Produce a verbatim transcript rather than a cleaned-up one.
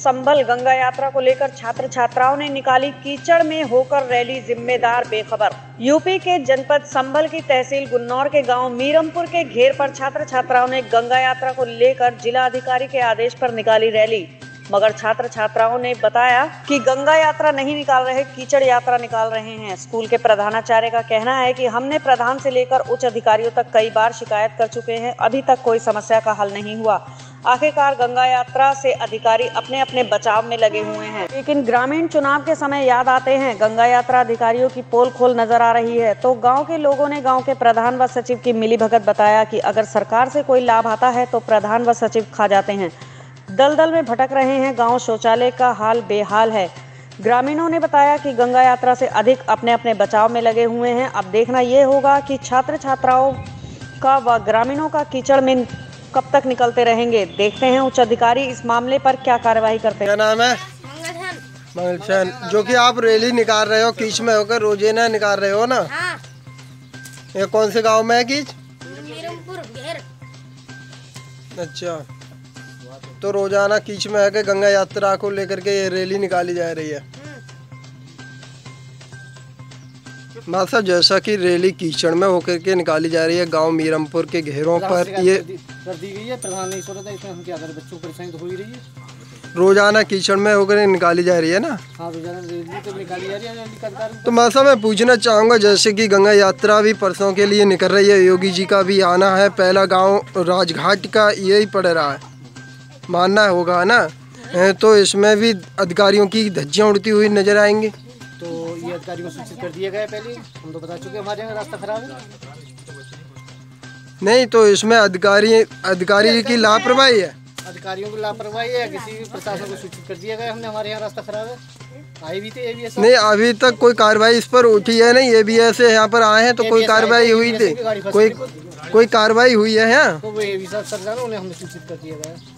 संभल गंगा यात्रा को लेकर छात्र छात्राओं ने निकाली कीचड़ में होकर रैली, जिम्मेदार बेखबर। यूपी के जनपद संभल की तहसील गुन्नौर के गांव मीरमपुर के घेर पर छात्र छात्राओं ने गंगा यात्रा को लेकर जिला अधिकारी के आदेश पर निकाली रैली, मगर छात्र छात्राओं ने बताया कि गंगा यात्रा नहीं निकाल रहे, कीचड़ यात्रा निकाल रहे हैं। स्कूल के प्रधानाचार्य का कहना है कि हमने प्रधान से लेकर उच्च अधिकारियों तक कई बार शिकायत कर चुके हैं, अभी तक कोई समस्या का हल नहीं हुआ। आखिरकार गंगा यात्रा से अधिकारी अपने अपने बचाव में लगे हुए हैं, लेकिन ग्रामीण चुनाव के समय याद आते हैं गंगा यात्रा अधिकारियों की पोल खोल नजर आ रही है। तो गांव के लोगों ने गांव के प्रधान व सचिव की मिलीभगत बताया कि अगर सरकार से कोई लाभ आता है तो प्रधान व सचिव खा जाते हैं। दलदल में भटक रहे हैं गांव, शौचालय का हाल बेहाल है। ग्रामीणों ने बताया कि गंगा यात्रा से अधिक अपने अपने बचाव में लगे हुए हैं। अब देखना यह होगा कि छात्र छात्राओं का व ग्रामीणों का कीचड़ में कब तक निकलते रहेंगे। देखते हैं उच्च अधिकारी इस मामले पर क्या कार्रवाई करते हैं। क्या नाम है? मंगलचंद। जो कि आप रैली निकाल रहे हो कीच में होकर, रोजाना निकाल रहे हो ना? हाँ। ये कौन से गांव में है कीच? मीरमपुर घेर। अच्छा, तो रोजाना कीच में है कि गंगा यात्रा को लेकर के ये रैली निकाली जा रही है। माता साहब, जैसा कि रैली कीचड़ में होकर के निकाली जा रही है गांव मीरमपुर के घेरों पर, ये कर दी गई है। प्रधान नहीं सोचा था, इसमें हम क्या करें, बच्चों को परेशानी तो हो ही रही है। रोजाना कीचड़ में होकर निकाली जा रही है ना? हाँ, रोजाना रैली तो निकाली जा रही है। तो माता साहब, मैं पूछना चाहूँगा, जैसे कि गंगा यात्रा भी परसों के लिए निकल रही है, योगी जी का भी आना है, पहला गाँव राजघाट का यही पड़ रहा है, मानना होगा ना? तो इसमें भी अधिकारियों की धज्जियाँ उड़ती हुई नजर आएंगी। तो ये अधिकारियों को सूचित कर दिया गया, पहले हम तो बता चुके हमारे यहाँ रास्ता खराब है। नहीं, तो इसमें अधिकारी अधिकारी की लापरवाही है। अधिकारियों की लापरवाही है, किसी भी प्रशासन को सूचित कर दिया गया हमने, हमारे यहाँ रास्ता खराब है। आए भी थे, ये भी ऐसा नहीं, अभी तक कोई कार्रवाई इस पर उठी है नहीं। ये भी ऐसे यहाँ पर आए हैं तो कोई कार्रवाई हुई थी? कोई कोई कार्रवाई हुई है यहाँ? तो वो ये भी सब सर जाना, उन्हें हमने सूचित कर दिया गया।